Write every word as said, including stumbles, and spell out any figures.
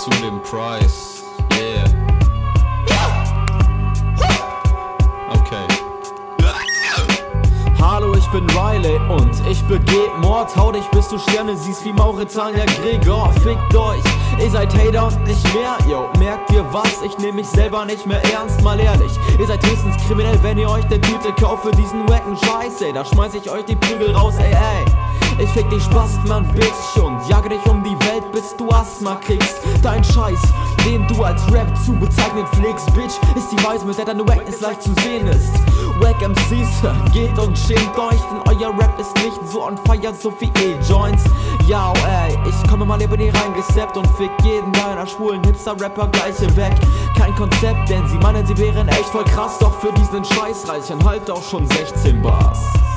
zu dem Preis. Yeah. Okay. Hallo, ich bin Riley und ich begeh Mord. Hau dich, bis du Sterne siehst wie Mauretania Gregor. Fickt euch, ihr seid Hater und nicht mehr. Yo, merkt ihr was? Ich nehm mich selber nicht mehr ernst, mal ehrlich. Ihr seid höchstens kriminell, wenn ihr euch der Tüte kauft für diesen wacken Scheiß, ey. Da schmeiß ich euch die Prügel raus, ey, ey. Ich fick dich Spastmann, Bitch, und jage dich um die Welt, bis du Asthma kriegst. Dein Scheiß, den du als Rap zu bezeichnen pflegst, Bitch, ist die Weise, mit der deine Wackness leicht zu sehen ist. Wack M Cs, geht und schämt euch, denn euer Rap ist nicht so on fire, so wie E-Joints. Ja, ey, ich komme mal eben hier reingesteppt und fick jeden deiner schwulen Hipster-Rapper gleiche weg. Kein Konzept, denn sie meinen, sie wären echt voll krass, doch für diesen Scheißreichen halt auch schon sechzehn Bars.